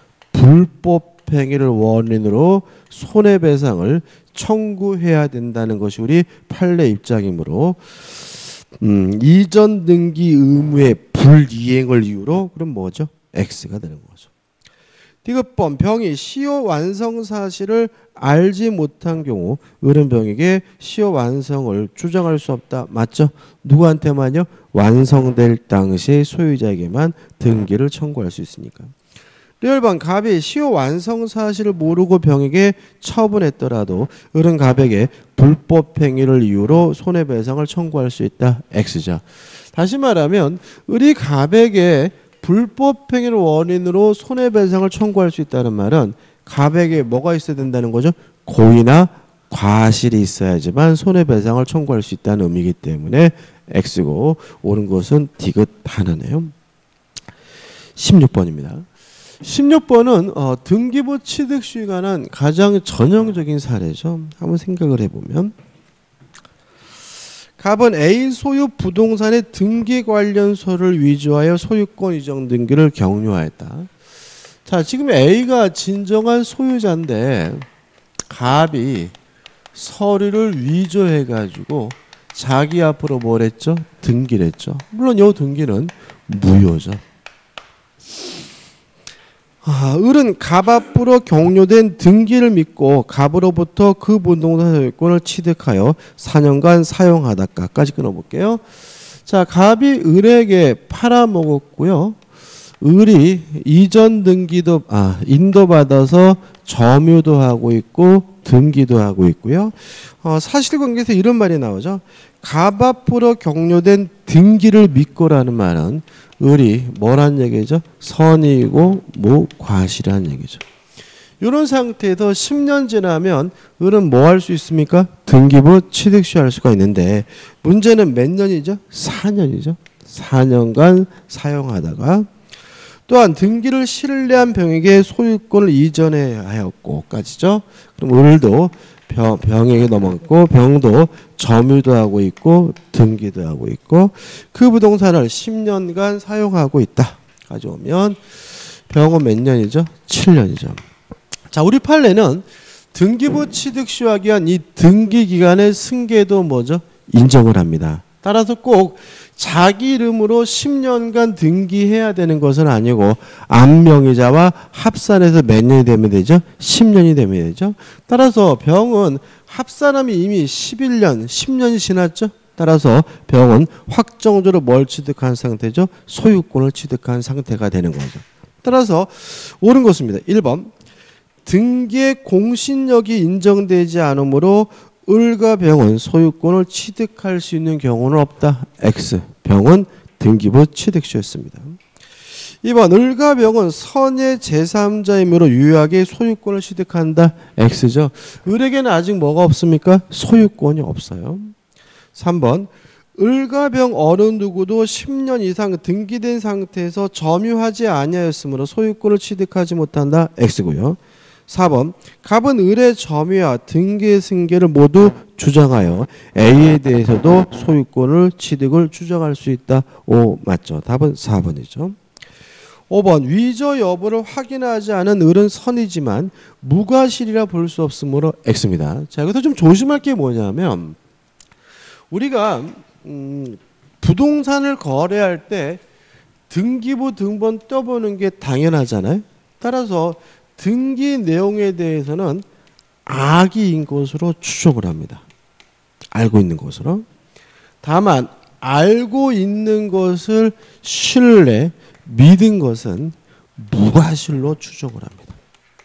불법 행위를 원인으로 손해배상을 청구해야 된다는 것이 우리 판례 입장이므로 음, 이전 등기 의무의 불이행을 이유로 그럼 뭐죠? X가 되는 거죠. 디귿번 병이 시효 완성 사실을 알지 못한 경우 을은 병에게 시효 완성을 주장할 수 없다. 맞죠? 누구한테만요? 완성될 당시 소유자에게만 등기를 청구할 수 있으니까. 리얼번 갑이 시효 완성 사실을 모르고 병에게 처분했더라도 을은 갑에게 불법 행위를 이유로 손해배상을 청구할 수 있다. X자. 다시 말하면 을이 갑에게 불법 행위를 원인으로 손해배상을 청구할 수 있다는 말은 갑에게 뭐가 있어야 된다는 거죠? 고의나 과실이 있어야지만 손해배상을 청구할 수 있다는 의미이기 때문에 X고 옳은 것은 디귿 하나네요. 십육 번입니다. 십육 번은 어, 등기부 취득 시효에 관한 가장 전형적인 사례죠. 한번 생각을 해보면 갑은 A 소유 부동산의 등기 관련서를 위조하여 소유권 이전 등기를 경료하였다. 자, 지금 A가 진정한 소유자인데 갑이 서류를 위조해가지고 자기 앞으로 뭘 했죠? 등기를 했죠. 물론 이 등기는 무효죠. 아, 을은 갑 앞으로 경료된 등기를 믿고 갑으로부터 그 부동산 소유권을 취득하여 사 년간 사용하다가까지 끊어볼게요. 자, 갑이 을에게 팔아먹었고요. 을이 이전 등기도 아 인도받아서 점유도 하고 있고 등기도 하고 있고요. 어, 사실관계에서 이런 말이 나오죠. 갑 앞으로 경료된 등기를 믿고라는 말은 을이 뭐란 얘기죠? 선의이고 무과실이라는 얘기죠. 이런 상태에서 십 년 지나면 을은 뭐 할 수 있습니까? 등기부 취득 시효할 수가 있는데 문제는 몇 년이죠? 사 년이죠. 사 년간 사용하다가 또한 등기를 신뢰한 병에게 소유권을 이전해야 하였고까지죠. 그럼 을도 병, 병에게 넘어갔고 병도 점유도 하고 있고 등기도 하고 있고 그 부동산을 십 년간 사용하고 있다. 가져오면 병은 몇 년이죠? 칠 년이죠. 자, 우리 판례는 등기부 취득 시효하기 위한 이 등기 기간의 승계도 뭐죠? 인정을 합니다. 따라서 꼭 자기 이름으로 십 년간 등기해야 되는 것은 아니고 암명의자와 합산해서 몇 년이 되면 되죠? 십 년이 되면 되죠. 따라서 병은 합산하면 이미 십일 년, 십 년이 지났죠. 따라서 병은 확정적으로 뭘 취득한 상태죠? 소유권을 취득한 상태가 되는 거죠. 따라서 옳은 것입니다. 일 번 등기의 공신력이 인정되지 않으므로 을과 병은 소유권을 취득할 수 있는 경우는 없다. X. 병은 등기부 취득시효였습니다. 이 번 을과 병은 선의 제삼자이므로 유효하게 소유권을 취득한다. X죠. 을에게는 아직 뭐가 없습니까? 소유권이 없어요. 삼 번 을과 병 어느 누구도 십 년 이상 등기된 상태에서 점유하지 아니하였으므로 소유권을 취득하지 못한다. X고요. 사 번 갑은 을의 점유와 등기 승계를 모두 주장하여 A에 대해서도 소유권을 취득을 주장할 수 있다. O 맞죠? 답은 사 번이죠. 오 번 위조 여부를 확인하지 않은 을은 선이지만 무과실이라 볼 수 없으므로 X입니다. 자, 여기서 좀 조심할 게 뭐냐면 우리가 음, 부동산을 거래할 때 등기부 등본 떠보는 게 당연하잖아요. 따라서 등기 내용에 대해서는 악의인 것으로 추정을 합니다. 알고 있는 것으로. 다만 알고 있는 것을 신뢰, 믿은 것은 무과실로 추정을 합니다.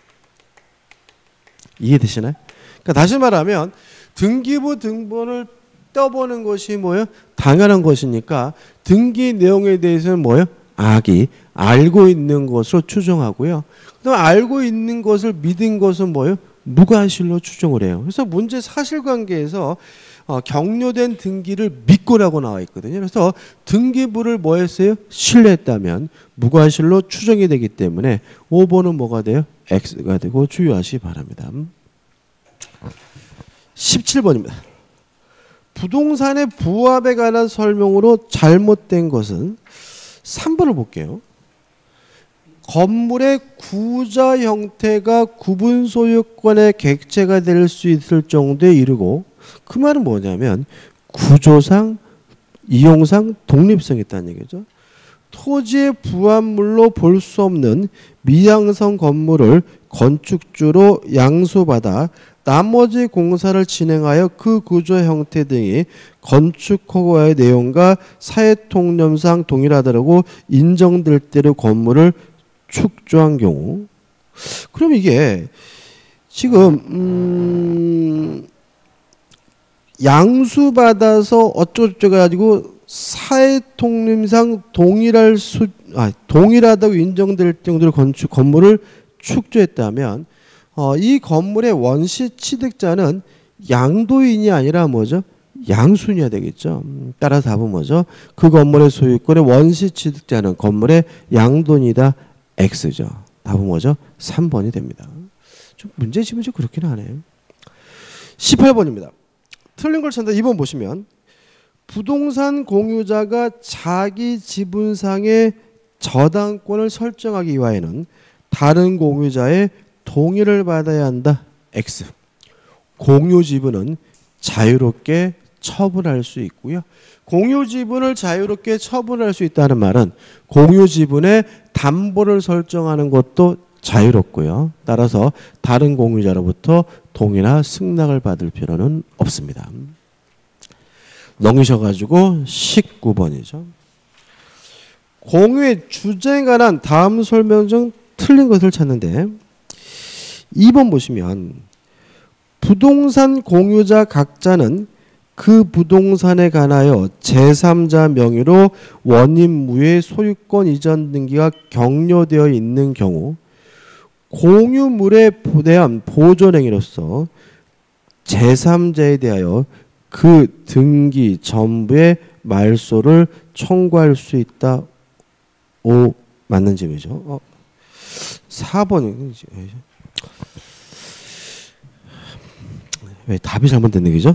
이해되시나요? 그러니까 다시 말하면 등기부 등본을 떠보는 것이 뭐예요? 당연한 것이니까 등기 내용에 대해서는 뭐예요? 악의, 알고 있는 것으로 추정하고요. 그다음 알고 있는 것을 믿은 것은 뭐예요? 무과실로 추정을 해요. 그래서 문제 사실관계에서 어, 경료된 등기를 믿고라고 나와 있거든요. 그래서 등기부를 뭐 했어요? 신뢰했다면 무과실로 추정이 되기 때문에 오 번은 뭐가 돼요? X가 되고 주의하시기 바랍니다. 십칠 번입니다. 부동산의 부합에 관한 설명으로 잘못된 것은 삼 번을 볼게요. 건물의 구자 형태가 구분 소유권의 객체가 될 수 있을 정도에 이르고 그 말은 뭐냐면 구조상, 이용상 독립성이 있다는 얘기죠. 토지의 부합물로 볼 수 없는 미양성 건물을 건축주로 양수받아 나머지 공사를 진행하여 그 구조 형태 등이 건축 허가의 내용과 사회통념상 동일하다고 인정될 때의 건물을 축조한 경우, 그럼 이게 지금 음 양수받아서 어쩌고저쩌고 가지고 사회통념상 동일할 수, 아, 동일하다고 인정될 정도의 건축 건물을 축조했다면 어, 이 건물의 원시 취득자는 양도인이 아니라 뭐죠? 양순이어야 되겠죠. 따라서 답은 뭐죠? 그 건물의 소유권의 원시 취득자는 건물의 양도인이다. X죠. 답은 뭐죠? 삼 번이 됩니다. 좀 문제 지면 좀 그렇긴 하네요. 십팔 번입니다. 틀린 걸 찾는다. 이 번 보시면 부동산 공유자가 자기 지분상의 저당권을 설정하기 위하여는 다른 공유자의 동의를 받아야 한다. X. 공유 지분은 자유롭게 처분할 수 있고요. 공유 지분을 자유롭게 처분할 수 있다는 말은 공유 지분의 담보를 설정하는 것도 자유롭고요. 따라서 다른 공유자로부터 동의나 승낙을 받을 필요는 없습니다. 넘기셔가지고 십구 번이죠. 공유의 주제에 관한 다음 설명 중 틀린 것을 찾는데 이 번 보시면 부동산 공유자 각자는 그 부동산에 관하여 제삼자 명의로 원인무효의 소유권 이전 등기가 격려되어 있는 경우 공유물에 대한 보존행위로서 제삼자에 대하여 그 등기 전부의 말소를 청구할 수 있다. 오 맞는 질문이죠. 어, 사 번이 왜 답이 잘못된 얘기죠?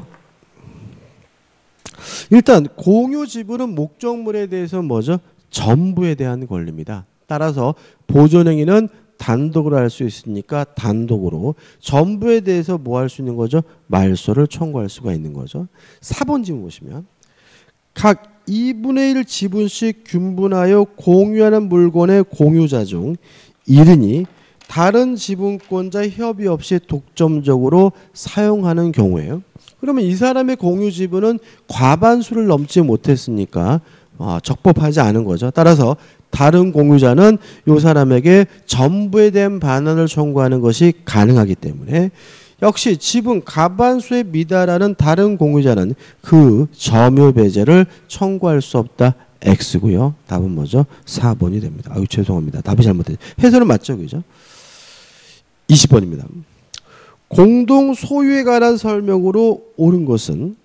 일단 공유 지분은 목적물에 대해서 뭐죠? 전부에 대한 권리입니다. 따라서 보존행위는 단독으로 할 수 있으니까 단독으로 전부에 대해서 뭐 할 수 있는 거죠? 말소를 청구할 수가 있는 거죠. 사 번 질문 보시면 각 이분의 일 지분씩 균분하여 공유하는 물건의 공유자 중 일 인이 다른 지분권자 협의 없이 독점적으로 사용하는 경우에요. 그러면 이 사람의 공유 지분은 과반수를 넘지 못했으니까 어, 적법하지 않은 거죠. 따라서 다른 공유자는 이 사람에게 전부에 대한 반환을 청구하는 것이 가능하기 때문에 역시 지분 과반수에 미달하는 다른 공유자는 그 점유 배제를 청구할 수 없다. X고요. 답은 뭐죠? 사 번이 됩니다. 아유 죄송합니다. 답이 잘못됐죠. 해설은 맞죠? 그죠? 이십 번입니다. 공동 소유에 관한 설명으로 옳은 것은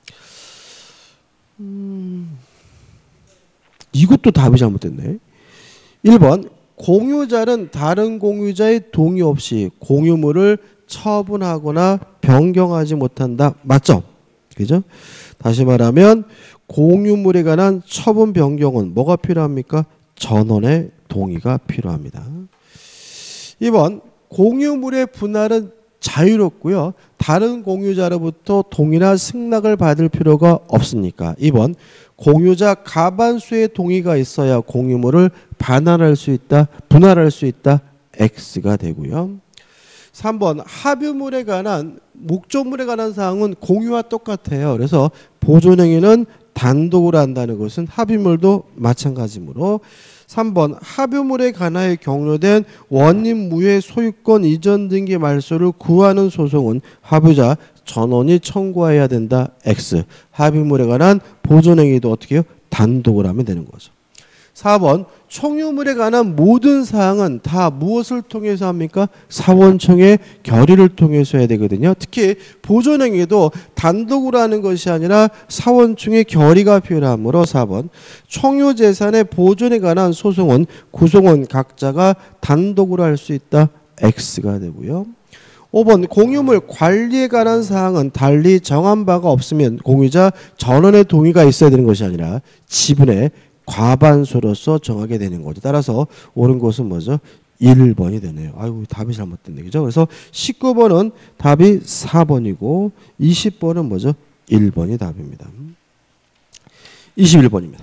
음, 이것도 답이 잘못됐네. 일 번 공유자는 다른 공유자의 동의 없이 공유물을 처분하거나 변경하지 못한다. 맞죠? 그죠? 다시 말하면 공유물에 관한 처분 변경은 뭐가 필요합니까? 전원의 동의가 필요합니다. 이 번 공유물의 분할은 자유롭고요. 다른 공유자로부터 동의나 승낙을 받을 필요가 없으니까 이 번 공유자 과반수의 동의가 있어야 공유물을 반환할 수 있다. 분할할 수 있다. X가 되고요. 삼 번 합유물에 관한 목적물에 관한 사항은 공유와 똑같아요. 그래서 보존행위는 단독으로 한다는 것은 합유물도 마찬가지므로 삼 번 합유물에 관하여 격려된 원인무효의 소유권 이전 등기 말소를 구하는 소송은 합유자 전원이 청구해야 된다. X. 합유물에 관한 보존행위도 어떻게 해요? 단독으로 하면 되는 거죠. 사 번 총유물에 관한 모든 사항은 다 무엇을 통해서 합니까? 사원청의 결의를 통해서 해야 되거든요. 특히 보존행위도 단독으로 하는 것이 아니라 사원청의 결의가 필요하므로 사 번 총유재산의 보존에 관한 소송은 구성원 각자가 단독으로 할 수 있다. X가 되고요. 오 번 공유물 관리에 관한 사항은 달리 정한 바가 없으면 공유자 전원의 동의가 있어야 되는 것이 아니라 지분의 과반수로서 정하게 되는 거죠. 따라서 옳은 것은 뭐죠? 일 번이 되네요. 아이고 답이 잘못됐네. 그죠? 그래서 십구 번은 답이 사 번이고 이십 번은 뭐죠? 일 번이 답입니다. 이십일 번입니다.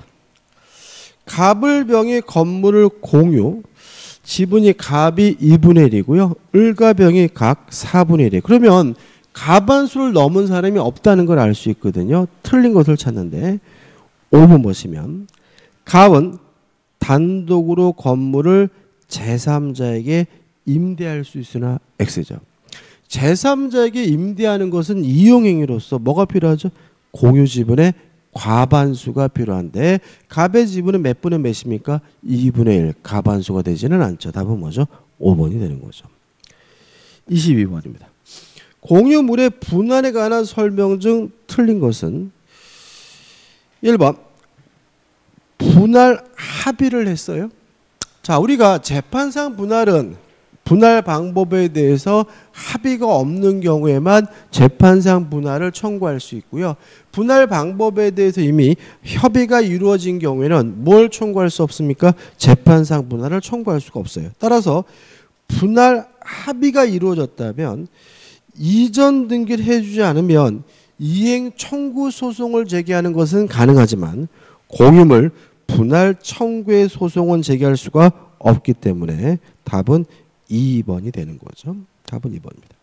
갑을병이 건물을 공유, 지분이 갑이 이분의 일이고요. 을과 병이 각 사분의 일이에요. 그러면 과반수를 넘은 사람이 없다는 걸 알 수 있거든요. 틀린 것을 찾는데 오 번 보시면 갑은 단독으로 건물을 제삼자에게 임대할 수 있으나 X죠. 제삼자에게 임대하는 것은 이용행위로서 뭐가 필요하죠? 공유 지분의 과반수가 필요한데 갑의 지분은 몇 분의 몇입니까? 이분의 일. 과반수가 되지는 않죠. 답은 뭐죠? 오 번이 되는 거죠. 이십이 번입니다. 공유물의 분할에 관한 설명 중 틀린 것은 일 번 분할 합의를 했어요. 자, 우리가 재판상 분할은 분할 방법에 대해서 합의가 없는 경우에만 재판상 분할을 청구할 수 있고요. 분할 방법에 대해서 이미 협의가 이루어진 경우에는 뭘 청구할 수 없습니까? 재판상 분할을 청구할 수가 없어요. 따라서 분할 합의가 이루어졌다면 이전 등기를 해주지 않으면 이행 청구 소송을 제기하는 것은 가능하지만 공유물 분할 청구의 소송은 제기할 수가 없기 때문에 답은 이 번이 되는 거죠. 답은 이 번입니다.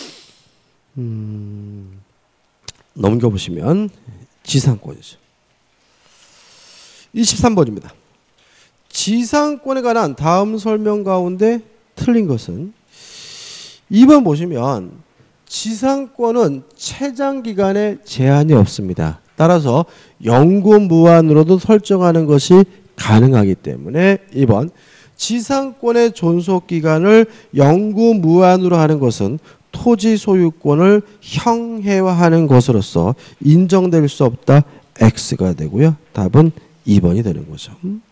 음, 넘겨보시면 지상권이죠. 이십삼 번입니다. 지상권에 관한 다음 설명 가운데 틀린 것은 이 번 보시면 지상권은 채장기간에 제한이 없습니다. 따라서 영구 무한으로도 설정하는 것이 가능하기 때문에 이 번 지상권의 존속기간을 영구 무한으로 하는 것은 토지 소유권을 형해화하는 것으로서 인정될 수 없다. X가 되고요. 답은 이 번이 되는 거죠.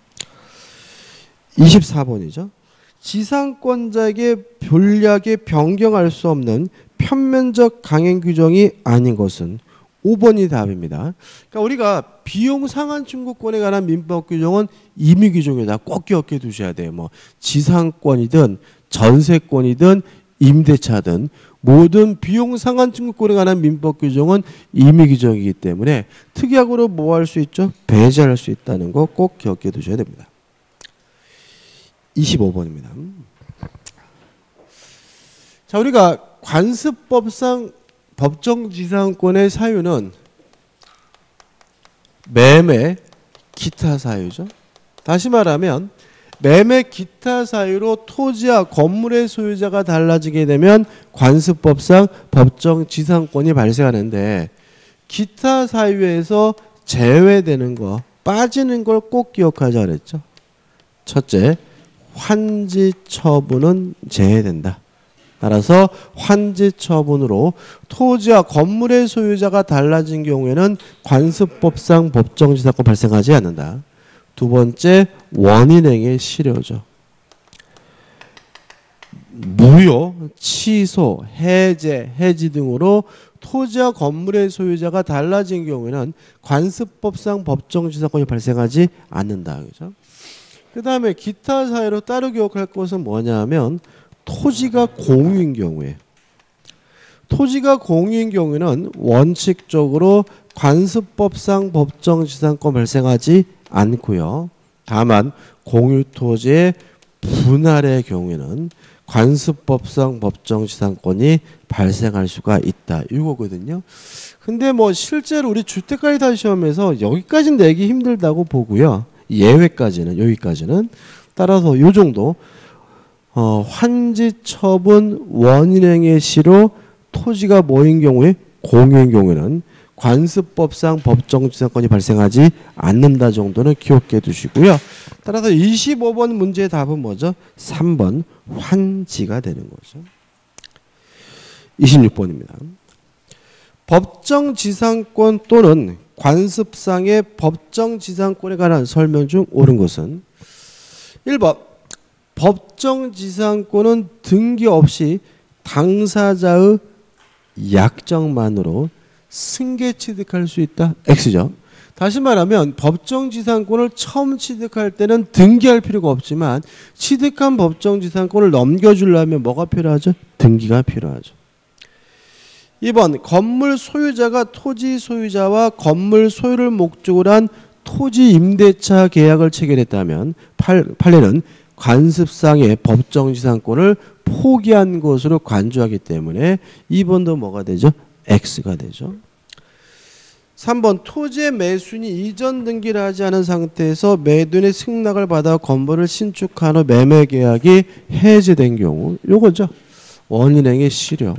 이십사 번이죠. 지상권자에게 변략에 변경할 수 없는 편면적 강행 규정이 아닌 것은 오 번이 답입니다. 그러니까 우리가 비용 상한 청구권에 관한 민법 규정은 임의 규정이다. 꼭 기억해 두셔야 돼요. 뭐 지상권이든 전세권이든 임대차든 모든 비용 상한 청구권에 관한 민법 규정은 임의 규정이기 때문에 특약으로 뭐 할 수 있죠? 배제할 수 있다는 거 꼭 기억해 두셔야 됩니다. 이십오 번입니다. 자, 우리가 관습법상 법정 지상권의 사유는 매매, 기타 사유죠. 다시 말하면 매매, 기타 사유로 토지와 건물의 소유자가 달라지게 되면 관습법상 법정 지상권이 발생하는데 기타 사유에서 제외되는 거, 빠지는 걸 꼭 기억하자 그랬죠. 첫째, 환지 처분은 제외된다. 따라서 환지 처분으로 토지와 건물의 소유자가 달라진 경우에는 관습법상 법정지상권 발생하지 않는다. 두 번째, 원인행위 실효죠. 무효, 취소, 해제, 해지 등으로 토지와 건물의 소유자가 달라진 경우에는 관습법상 법정지상권이 발생하지 않는다. 그죠? 그 다음에 기타 사유로 따로 기억할 것은 뭐냐면 토지가 공유인 경우에 토지가 공유인 경우에는 원칙적으로 관습법상 법정지상권 발생하지 않고요. 다만 공유 토지의 분할의 경우에는 관습법상 법정지상권이 발생할 수가 있다. 이거거든요. 근데 뭐 실제로 우리 주택관리사 시험에서 여기까지는 내기 힘들다고 보고요. 예외까지는 여기까지는 따라서 요 정도 어, 환지 처분 원인행위 시로 토지가 뭐인 경우에 공유인 경우에는 관습법상 법정지상권이 발생하지 않는다 정도는 기억해 두시고요. 따라서 이십오 번 문제의 답은 뭐죠? 삼 번 환지가 되는 거죠. 이십육 번입니다. 법정지상권 또는 관습상의 법정지상권에 관한 설명 중 옳은 것은 일 번 법정지상권은 등기 없이 당사자의 약정만으로 승계 취득할 수 있다. X죠. 다시 말하면 법정지상권을 처음 취득할 때는 등기할 필요가 없지만 취득한 법정지상권을 넘겨주려면 뭐가 필요하죠? 등기가 필요하죠. 이 번 건물 소유자가 토지 소유자와 건물 소유를 목적으로 한 토지 임대차 계약을 체결했다면 판례는 관습상의 법정지상권을 포기한 것으로 간주하기 때문에 이 번도 뭐가 되죠? X가 되죠. 삼 번 토지의 매수인이 이전 등기를 하지 않은 상태에서 매도인의 승낙을 받아 건물을 신축한 후 매매 계약이 해제된 경우 요거죠. 원인행위 실효,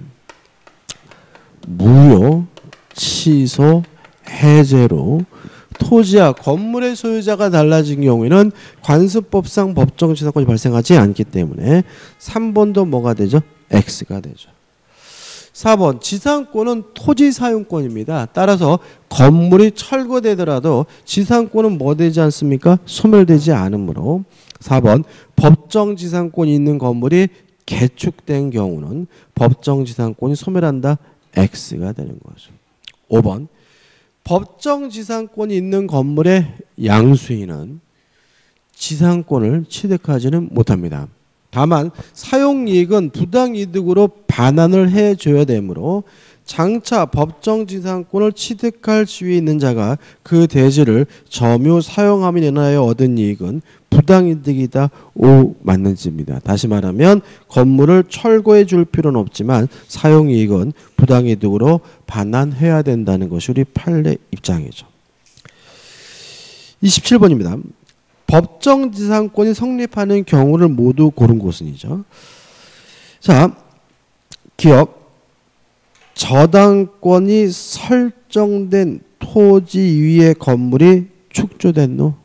무효, 취소, 해제로 토지와 건물의 소유자가 달라진 경우에는 관습법상 법정지상권이 발생하지 않기 때문에 삼 번도 뭐가 되죠? X가 되죠. 사 번 지상권은 토지 사용권입니다. 따라서 건물이 철거되더라도 지상권은 뭐 되지 않습니까? 소멸되지 않으므로 사 번 법정지상권이 있는 건물이 개축된 경우는 법정지상권이 소멸한다. X가 되는 거죠. 오 번 법정지상권이 있는 건물의 양수인은 지상권을 취득하지는 못합니다. 다만 사용이익은 부당이득으로 반환을 해줘야 되므로 장차 법정지상권을 취득할 지위에 있는 자가 그 대지를 점유 사용함에 인하여 얻은 이익은 부당이득이다. 오 맞는 지입니다. 다시 말하면 건물을 철거해 줄 필요는 없지만 사용이익은 부당이득으로 반환해야 된다는 것이 우리 판례 입장이죠. 이십칠 번입니다. 법정지상권이 성립하는 경우를 모두 고른 곳은이죠. 자, 기억. 저당권이 설정된 토지 위의 건물이 축조된 후.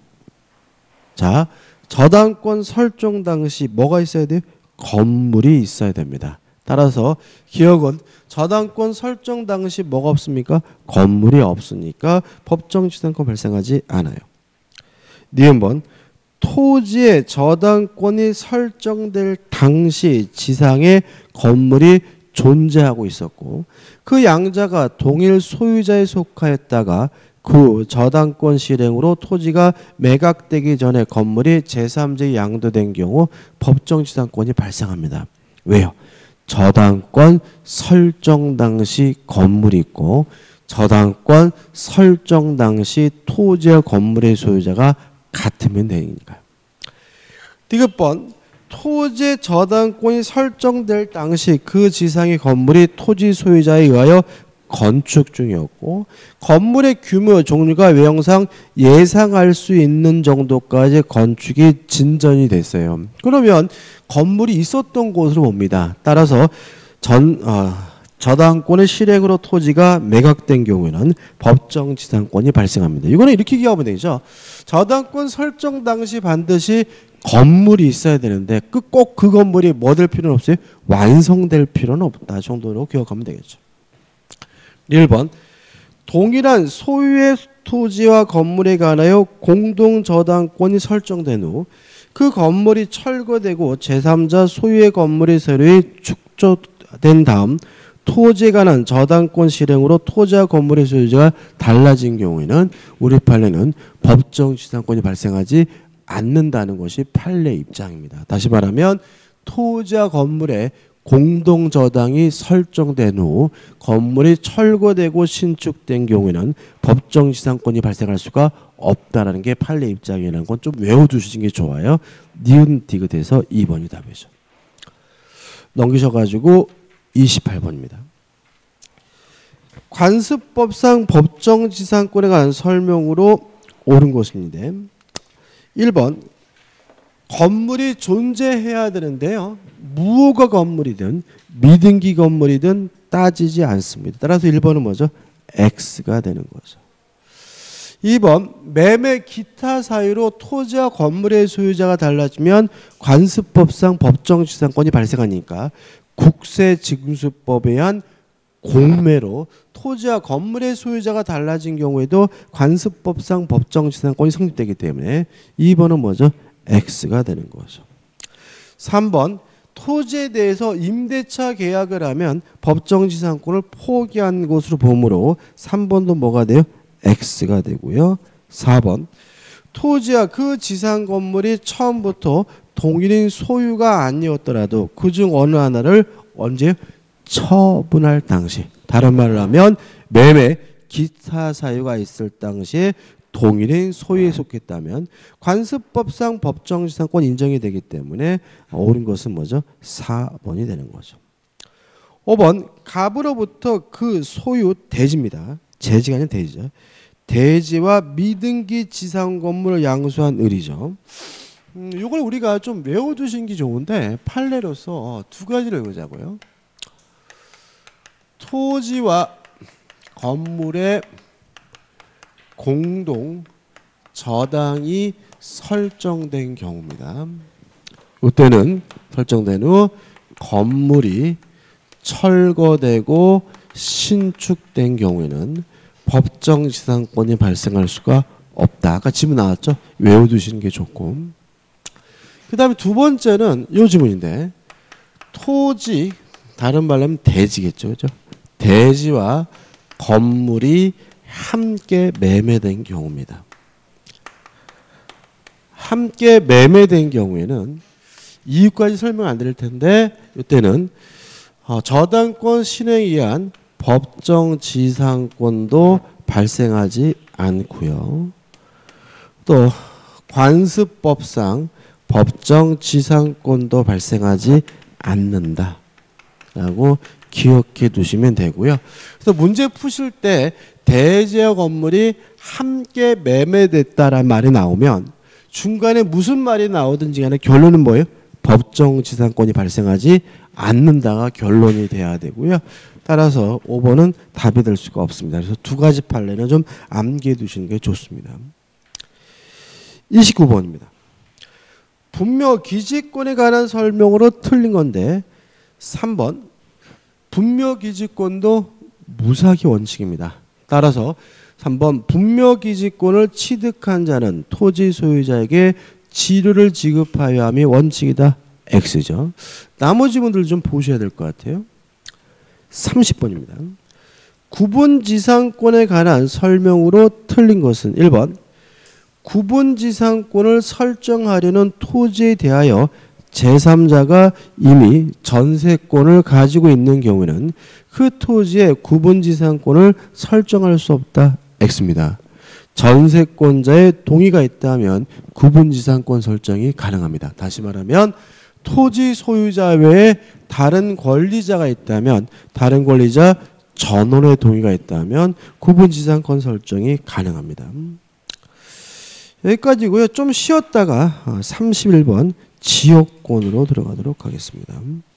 자, 저당권 설정 당시 뭐가 있어야 돼요? 건물이 있어야 됩니다. 따라서 기억은 저당권 설정 당시 뭐가 없습니까? 건물이 없으니까 법정지상권 발생하지 않아요. 니은번 토지의 저당권이 설정될 당시 지상에 건물이 존재하고 있었고 그 양자가 동일 소유자에 속하였다가 그 저당권 실행으로 토지가 매각되기 전에 건물이 제삼자에 양도된 경우 법정지상권이 발생합니다. 왜요? 저당권 설정 당시 건물이 있고 저당권 설정 당시 토지와 건물의 소유자가 같으면 되니까요. 디귿번 토지의 저당권이 설정될 당시 그 지상의 건물이 토지 소유자에 의하여 건축 중이었고 건물의 규모 종류가 외형상 예상할 수 있는 정도까지 건축이 진전이 됐어요. 그러면 건물이 있었던 곳으로 봅니다. 따라서 전 어, 저당권의 실행으로 토지가 매각된 경우에는 법정지상권이 발생합니다. 이거는 이렇게 기하면 되죠. 저당권 설정 당시 반드시 건물이 있어야 되는데 꼭 그 건물이 뭐 될 필요는 없어요? 완성될 필요는 없다 정도로 기억하면 되겠죠. 일 번 동일한 소유의 토지와 건물에 관하여 공동저당권이 설정된 후 그 건물이 철거되고 제삼자 소유의 건물의 세율이 축조된 다음 토지에 관한 저당권 실행으로 토지와 건물의 소유자가 달라진 경우에는 우리 판례는 법정지상권이 발생하지 않는다는 것이 판례 입장입니다. 다시 말하면 토지와 건물의 공동저당이 설정된 후 건물이 철거되고 신축된 경우에는 법정지상권이 발생할 수가 없다라는 게 판례 입장이라는 건 좀 외워두시는 게 좋아요. 니은 디귿에서 이 번이 답이죠. 넘기셔가지고 이십팔 번입니다. 관습법상 법정지상권에 관한 설명으로 옳은 것인데 일 번 건물이 존재해야 되는데요. 무허가 건물이든 미등기 건물이든 따지지 않습니다. 따라서 일 번은 뭐죠? X가 되는 거죠. 이 번 매매 기타 사유로 토지와 건물의 소유자가 달라지면 관습법상 법정지상권이 발생하니까 국세징수법에 의한 공매로 토지와 건물의 소유자가 달라진 경우에도 관습법상 법정지상권이 성립되기 때문에 이 번은 뭐죠? X가 되는 거죠. 삼 번 토지에 대해서 임대차 계약을 하면 법정지상권을 포기한 것으로 보므로 삼 번도 뭐가 돼요? X가 되고요. 사 번 토지와 그 지상 건물이 처음부터 동일인 소유가 아니었더라도 그중 어느 하나를 언제 처분할 당시, 다른 말로 하면 매매 기타 사유가 있을 당시에 동일인 소유에 속했다면 관습법상 법정지상권 인정이 되기 때문에 옳은 것은 뭐죠? 사 번이 되는 거죠. 오 번 갑으로부터 그 소유 대지입니다. 제지가 아니라 대지죠. 대지와 미등기 지상 건물을 양수한 을이죠. 음, 이걸 우리가 좀 외워두신 게 좋은데 판례로서 두 가지를 외우자고요. 토지와 건물의 공동 저당이 설정된 경우입니다. 이때는 설정된 후 건물이 철거되고 신축된 경우에는 법정지상권이 발생할 수가 없다. 아까 지문 나왔죠? 외워두시는 게 좋고. 그 다음에 두 번째는 이 지문인데 토지, 다른 말로 하면 대지겠죠. 그죠? 대지와 건물이 함께 매매된 경우입니다. 함께 매매된 경우에는 이유까지 설명 안 드릴 텐데 이때는 어, 저당권 신행에 의한 법정 지상권도 발생하지 않고요. 또 관습법상 법정 지상권도 발생하지 않는다라고 기억해 두시면 되고요. 그래서 문제 푸실 때 대지와 건물이 함께 매매됐다라는 말이 나오면 중간에 무슨 말이 나오든지 간에 결론은 뭐예요? 법정 지상권이 발생하지 않는다가 결론이 돼야 되고요. 따라서 오 번은 답이 될 수가 없습니다. 그래서 두 가지 판례는 좀 암기해 두시는 게 좋습니다. 이십구 번입니다. 분묘 기지권에 관한 설명으로 틀린 건데 삼 번 분묘 기지권도 무사기 원칙입니다. 따라서 삼 번 분묘 기지권을 취득한 자는 토지 소유자에게 지료를 지급하여야 함이 원칙이다. X죠. 나머지 분들 좀 보셔야 될 것 같아요. 삼십 번입니다. 구분지상권에 관한 설명으로 틀린 것은 일 번 구분지상권을 설정하려는 토지에 대하여 제삼자가 이미 전세권을 가지고 있는 경우에는 그 토지의 구분지상권을 설정할 수 없다. X입니다. 전세권자의 동의가 있다면 구분지상권 설정이 가능합니다. 다시 말하면 토지 소유자 외에 다른 권리자가 있다면 다른 권리자 전원의 동의가 있다면 구분지상권 설정이 가능합니다. 여기까지고요. 좀 쉬었다가 삼십일 번 지역권으로 들어가도록 하겠습니다.